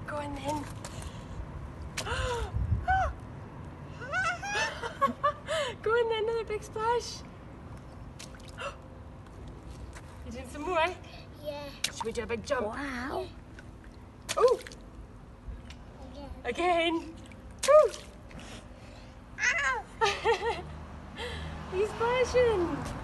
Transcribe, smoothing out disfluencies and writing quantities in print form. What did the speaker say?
Go on then. Go on then, another big splash. You doing some more? Yeah. Should we do a big jump? Wow. Oh! Again. Woo! Ow! He's splashing.